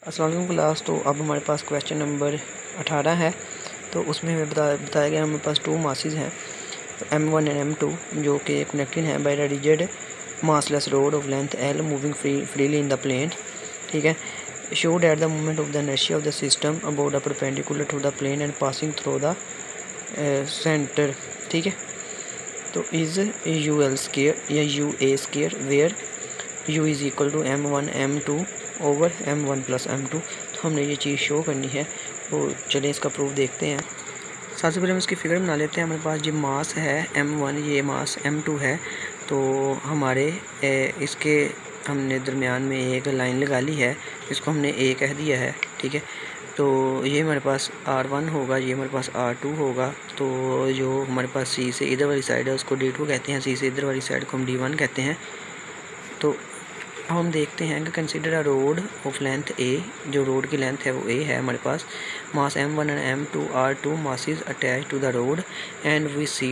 अस्सलाम वालेकुम क्लास। तो अब हमारे पास क्वेश्चन नंबर 18 है। तो उसमें हमें बताया गया हमारे पास टू मासेस हैं, M1 एंड M2, जो कि कनेक्टेड हैं by the rigid massless rod of length L moving freely in the plane. ठीक है। Show that the movement of the inertia of the system about the perpendicular to the plane and passing through the centre. ठीक है। तो is UL square या UA square where U is equal to M1 M2 over M1 plus M2। तो हमने ये चीज़ show करनी है। तो चलिए इसका प्रूफ देखते हैं। सबसे पहले हम इसकी फिगर बना लेते हैं। हमारे पास जो मास है M1, ये मास M2 है। तो हमारे इसके हमने दरमियान में एक लाइन लगा ली है, इसको हमने A कह दिया है। ठीक है। तो ये हमारे पास R1 होगा, ये हमारे पास R2 होगा। तो जो हमारे पास C से इधर वाली साइड है उसको D2 कहते हैं, C से इधर वाली साइड को हम D1 कहते हैं। तो अब हम देखते हैं कि consider a rod of length A, जो रोड की लेंथ है वो A है हमारे पास। Mass M1 and M2 are two masses attach to the rod and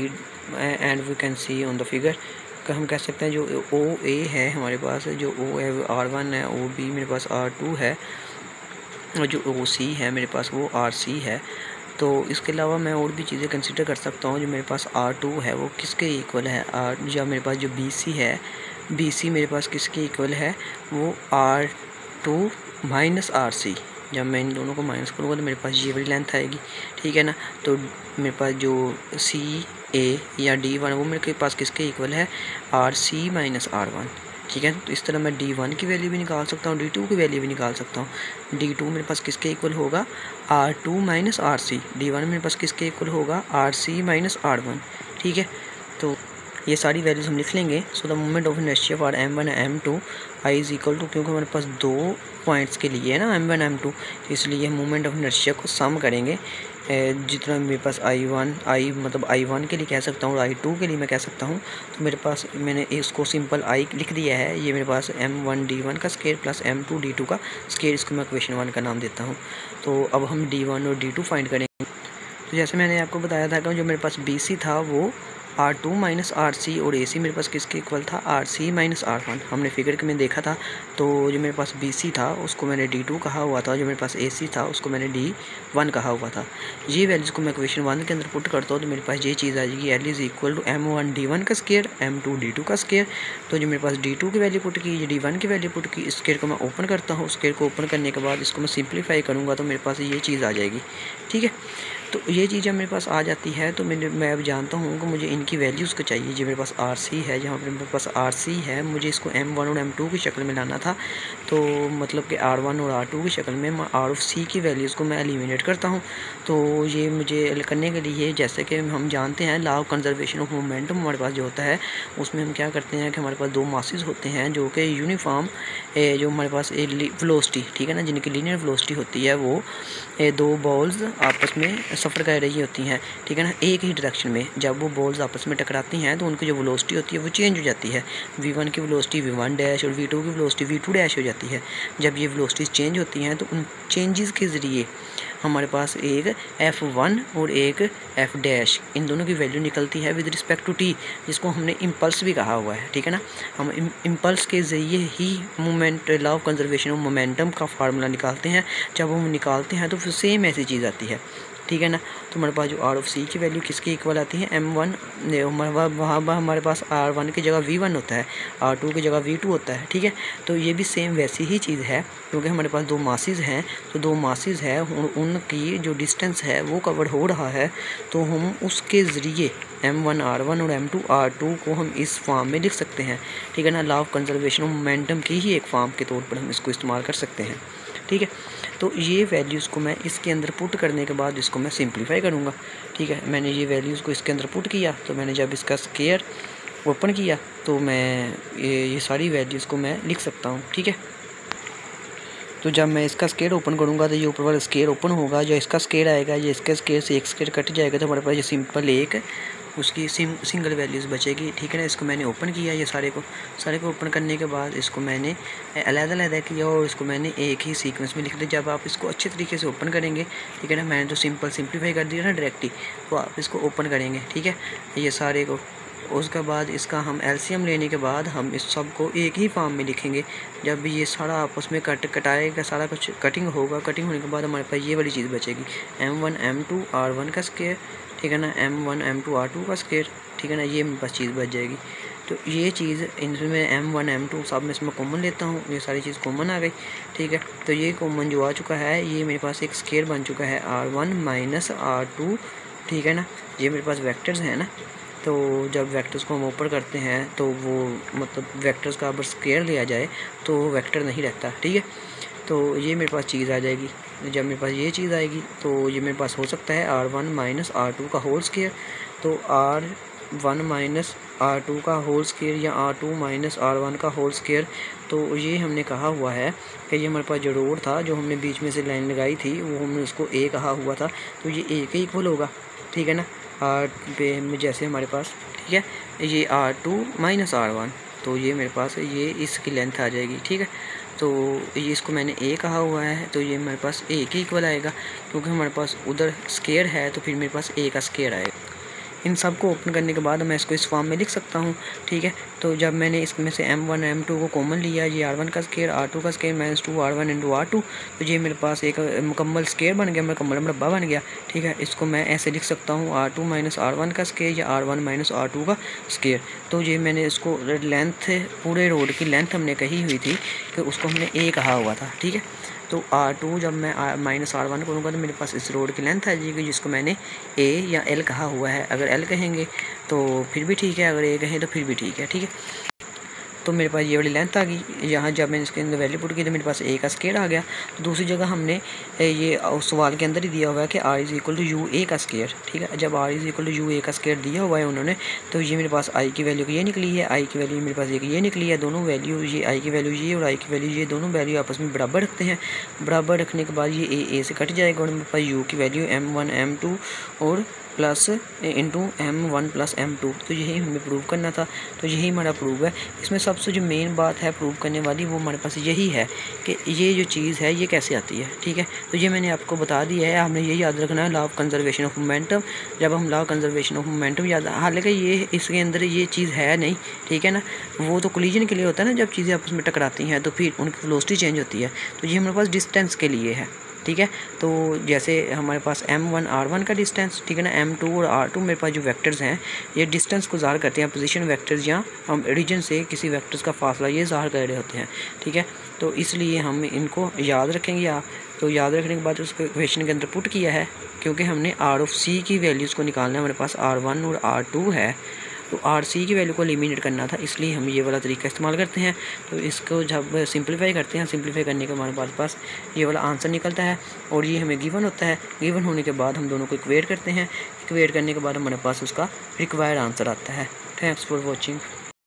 we can see on the figure. हम कह सकते हैं जो OA है हमारे पास, जो O है R1 है, OB मेरे पास R2 है, और जो OC है मेरे पास वो RC है। तो इसके अलावा मैं और भी चीज़ें कंसिडर कर सकता हूँ। जो मेरे पास R2 है वो किसके इक्वल है, या मेरे पास जो BC है, BC मेरे पास किसके इक्वल है, वो R2 माइनस RC। जब मैं इन दोनों को माइनस करूँगा तो मेरे पास ये वाली लेंथ आएगी। ठीक है ना। तो मेरे पास जो CA या D1 वो मेरे पास किसके इक्वल है, RC माइनस R1। ठीक है। तो इस तरह मैं D1 की वैल्यू भी निकाल सकता हूँ, D2 की वैल्यू भी निकाल सकता हूँ। D2 मेरे पास किसके इक्वल होगा, R2 माइनस RC। D1 मेरे पास किसके इक्वल होगा, RC माइनस R1। ठीक है। तो ये सारी वैल्यूज़ हम लिख लेंगे। So the moment of inertia for M1 M2 I is equal to, क्योंकि हमारे पास दो पॉइंट्स के लिए है ना M1 M2, तो इसलिए हम मोमेंट ऑफ इनर्शिया को सम करेंगे। जितना मेरे पास I मतलब I1 के लिए कह सकता हूँ और I2 के लिए मैं कह सकता हूँ। तो मेरे पास मैंने इसको सिंपल I लिख दिया है। ये मेरे पास M1 D1 का स्केयर प्लस M2 D2 का स्केयर, इसको मैं इक्वेशन 1 का नाम देता हूँ। तो अब हम D1 और D2 फाइंड करेंगे। तो जैसे मैंने आपको बताया था कि जो मेरे पास BC था वो R2 माइनस RC, और AC मेरे पास किसके इक्वल था, RC माइनस R1। हमने फिगर में देखा था। तो जो मेरे पास BC था उसको मैंने D2 कहा हुआ था, जो मेरे पास AC था उसको मैंने D1 कहा हुआ था। ये वैल्यूज़ को मैं इक्वेशन 1 के अंदर पुट करता हूँ तो मेरे पास ये चीज़ आ जाएगी, L is equal to M1 D1 का स्केयर, M2 D2 का स्केयर। तो जो मेरे पास D2 की वैल्यू पुट की, ये D1 की वैल्यू पुट की, इस स्केयर को मैं ओपन करता हूँ। स्केयर को ओपन करने के बाद इसको मैं सिंप्लीफाई करूँगा तो मेरे पास ये चीज़ आ जाएगी। ठीक है। तो ये चीज़ जब मेरे पास आ जाती है तो मैं अब जानता हूँ कि मुझे इनकी वैल्यूज़ को चाहिए। जो मेरे पास RC है, जहाँ पर मेरे पास RC है, मुझे इसको M1 और M2 की शक्ल में लाना था। तो मतलब कि R1 और R2 की शक्ल में मैं R of C की वैल्यूज़ को मैं एलिमिनेट करता हूँ। तो ये मुझे करने के लिए, जैसे कि हम जानते हैं law of conservation of momentum हमारे पास जो होता है, उसमें हम क्या करते हैं कि हमारे पास दो मासेस होते हैं जो कि यूनिफॉर्म, जो हमारे पास वेलोसिटी, ठीक है ना, जिनकी लीनियर वेलोसिटी होती है, वो दो बॉल्स आपस में सफ़र कर रही होती हैं। ठीक है ना, एक ही डायरेक्शन में। जब वो बॉल्स आपस में टकराती हैं तो उनकी जो वेलोसिटी होती है वो चेंज हो जाती है। V1 की वेलोसिटी V1 डैश और V2 की वेलोसिटी V2 डैश हो जाती है। जब ये वेलोसिटीज़ चेंज होती हैं तो उन चेंजेस के ज़रिए हमारे पास एक F1 और एक F डैश, इन दोनों की वैल्यू निकलती है विद रिस्पेक्ट टू T, जिसको हमने इम्पल्स भी कहा हुआ है। ठीक है ना। हम इम्पल्स के ज़रिए ही moment, law of conservation of momentum का फार्मूला निकालते हैं। जब हम निकालते हैं तो फिर सेम ऐसी चीज़ आती है। ठीक है ना। तो हमारे पास जो R of C की वैल्यू किसके इक्वल आती है, M1, वहाँ हमारे पास R1 की जगह V1 होता है, R2 की जगह V2 होता है। ठीक है। तो ये भी सेम वैसी ही चीज़ है, क्योंकि हमारे पास दो मासेस हैं। तो दो मासेस है, उनकी जो डिस्टेंस है वो कवर हो रहा है। तो हम उसके ज़रिए M1 R1 और M2 R2 को हम इस फॉर्म में लिख सकते हैं। ठीक है ना। Law of conservation of momentum की ही एक फॉर्म के तौर पर हम इसको इस्तेमाल कर सकते हैं। ठीक है। तो ये वैल्यूज़ को मैं इसके अंदर पुट करने के बाद इसको मैं सिंप्लीफाई करूँगा। ठीक है। मैंने ये वैल्यूज़ को इसके अंदर पुट किया, तो मैंने जब इसका स्केयर ओपन किया तो मैं ये सारी वैल्यूज़ को मैं लिख सकता हूँ। ठीक है। तो जब मैं इसका स्केयर ओपन करूँगा तो ये ऊपर वाला स्केयर ओपन होगा, जो इसका स्केयर आएगा ये इसके स्केयर से एक स्केयर कट जाएगा, तो हमारे पास ये सिंपल एक उसकी सिंगल वैल्यूज़ बचेगी। ठीक है ना। इसको मैंने ओपन किया, ये सारे को ओपन करने के बाद इसको मैंने अलग-अलग किया और इसको मैंने एक ही सीक्वेंस में लिख दिया। जब आप इसको अच्छे तरीके से ओपन करेंगे, ठीक है ना, मैंने तो सिंप्लीफाई कर दिया ना डायरेक्टली, तो आप इसको ओपन करेंगे। ठीक है। ये सारे को उसके बाद इसका हम एलसीएम लेने के बाद हम इस सब को एक ही फॉर्म में लिखेंगे। जब ये सारा आपस में कटाएगा, सारा कुछ कटिंग होगा, कटिंग होने के बाद हमारे पास ये वाली चीज़ बचेगी m1 m2 r1 का स्क्वायर, ठीक है ना, m1 m2 r2 का स्क्वायर, ठीक है ना, ये मेरे पास चीज़ बच जाएगी। तो ये चीज़ इनमें m1 m2 सब में इसमें कॉमन लेता हूँ, ये सारी चीज़ कॉमन आ गई, ठीक है। तो ये कॉमन जो आ चुका है, ये मेरे पास एक स्क्वायर बन चुका है r1 माइनस r2, ठीक है ना। ये मेरे पास वेक्टर्स हैं ना, तो जब वेक्टर्स को हम ऊपर करते हैं तो वो मतलब वेक्टर्स का अगर स्क्वायर लिया जाए तो वेक्टर नहीं रहता, ठीक है। तो ये मेरे पास चीज़ आ जाएगी। जब मेरे पास ये चीज़ आएगी तो ये मेरे पास हो सकता है r1 माइनस r2 का होल स्क्वायर, तो r1 माइनस r2 का होल स्क्वायर या r2 माइनस r1 का होल स्क्वायर। तो ये हमने कहा हुआ है कि ये हमारे पास जो रोड था, जो हमने बीच में से लाइन लगाई थी, वो हमने उसको a कहा हुआ था, तो ये a के इक्वल होगा, ठीक है ना। r पे में जैसे हमारे पास, ठीक है, ये r2 माइनस r1, तो ये मेरे पास ये इसकी लेंथ आ जाएगी, ठीक है। तो ये इसको मैंने a कहा हुआ है, तो ये मेरे पास a के इक्वल आएगा, क्योंकि हमारे पास उधर स्क्वायर है तो फिर मेरे पास a का स्क्वायर आएगा। इन सब को ओपन करने के बाद मैं इसको इस फॉर्म में लिख सकता हूँ, ठीक है। तो जब मैंने इसमें से m1 m2 को कॉमन लिया, ये r1 का स्क्वायर r2 का square minus 2 r1 into r2, तो ये मेरे पास एक मुकम्मल स्क्वायर बन गया, मुकम्मल मुरब्बा बन गया, ठीक है। इसको मैं ऐसे लिख सकता हूँ r2 माइनस r1 का स्क्वायर या r1 माइनस r2 का स्क्वायर। तो ये मैंने इसको लेंथ, पूरे रोड की लेंथ हमने कही हुई थी कि उसको हमने a कहा हुआ था, ठीक है। तो r2 जब मैं माइनस r1 करूँगा तो मेरे पास इस रोड की लेंथ आ जाएगी, जिसको मैंने a या l कहा हुआ है। अगर l कहेंगे तो फिर भी ठीक है, अगर a कहें तो फिर भी ठीक है, ठीक है। तो मेरे पास ये वाली लेंथ आ गई। यहाँ जब मैंने इसके अंदर वैल्यू पुट की तो मेरे पास a का स्क्वायर आ गया। तो दूसरी जगह हमने ये उस सवाल के अंदर ही दिया हुआ है कि r is equal to U A का स्क्वायर, ठीक है। जब r is equal to U A का स्क्वायर दिया हुआ है उन्होंने, तो ये मेरे पास i की वैल्यू ये निकली है, i की वैल्यू मेरे पास ये निकली है। दोनों वैल्यू, ये i की वैल्यू ये और i की वैल्यू ये, दोनों वैल्यू आपस में बराबर रखते हैं। बराबर रखने के बाद ये a से कट जाएगा और मेरे पास u की वैल्यू m1 m2 और plus into m1 plus m2। तो यही हमें प्रूव करना था, तो यही हमारा प्रूव है। इसमें सबसे जो मेन बात है प्रूव करने वाली, वो हमारे पास यही है कि ये जो चीज़ है ये कैसे आती है, ठीक है। तो ये मैंने आपको बता दिया है, हमने ये याद रखना है, law of conservation of momentum. जब हम law of conservation of momentum याद, हालांकि ये इसके अंदर ये चीज़ है नहीं, ठीक है ना, वो तो कोलिजन के लिए होता है ना, जब चीज़ें आपस में टकराती हैं तो फिर उनकी वेलोसिटी चेंज होती है। तो ये हमारे पास डिस्टेंस के लिए है, ठीक है। तो जैसे हमारे पास m1 r1 का डिस्टेंस, ठीक है ना, m2 और r2 मेरे पास जो वेक्टर्स हैं ये डिस्टेंस को ज़ाहिर करते हैं, पोजीशन वेक्टर्स या हम रीजन से किसी वेक्टर्स का फासला ये ज़ाहिर कर रहे होते हैं, ठीक है। तो इसलिए हम इनको याद रखेंगे। तो याद रखने के बाद उसको इक्वेशन के अंदर पुट किया है, क्योंकि हमने r ऑफ c की वैल्यूज़ को निकालना है। हमारे पास r1 और r2 है, तो r(c) की वैल्यू को एलिमिनेट करना था, इसलिए हम ये वाला तरीका इस्तेमाल करते हैं। तो इसको जब सिंपलीफाई करते हैं, सिंपलीफाई करने के हमारे पास ये वाला आंसर निकलता है और ये हमें गिवन होता है। गिवन होने के बाद हम दोनों को इक्वेट करते हैं, इक्वेट करने के बाद हमारे पास उसका रिक्वायर्ड आंसर आता है। Thanks for watching.